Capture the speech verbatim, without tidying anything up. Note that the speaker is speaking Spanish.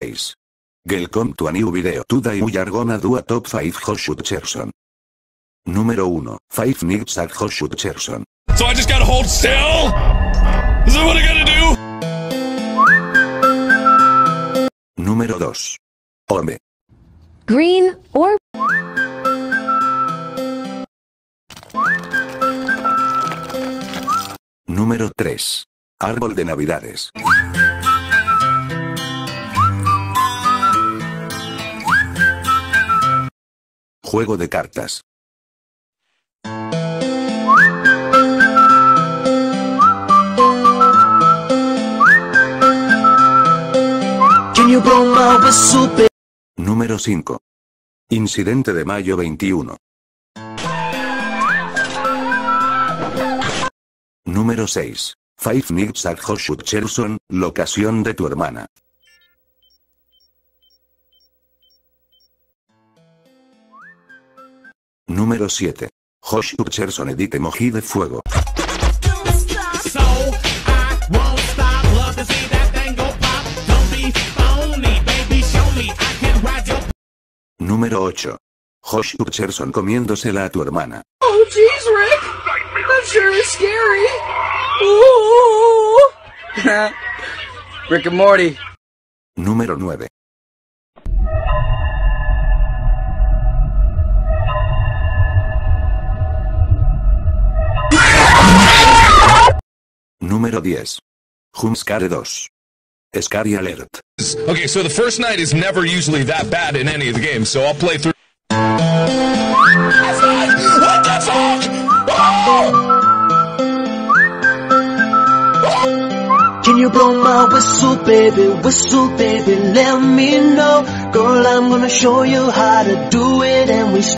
seis. Welcome to a new video. Today we are gonna do a top five Josh Hutcherson. Número uno. five Nights at Josh Hutcherson. So I just gotta hold still? Is that what I gotta do? Número dos. Home. Green or Número tres. Árbol de Navidades. Juego de cartas. Número cinco. Incidente de mayo veintiuno. Número seis. Five Nights at Josh Hutcherson, locación de tu hermana. Número siete. Josh Hutcherson edit emoji de fuego. Número ocho. Josh Hutcherson comiéndosela a tu hermana. Oh jeez, Rick! That sure is scary! Ooh. Rick and Morty. Número nueve. Número diez. Jumpscare dos. Scary Alert. Okay, so the first night is never usually that bad in any of the games, so I'll play through. What the fuck? Oh! Can you blow my whistle, baby, whistle, baby, let me know. Girl, I'm gonna show you how to do it and we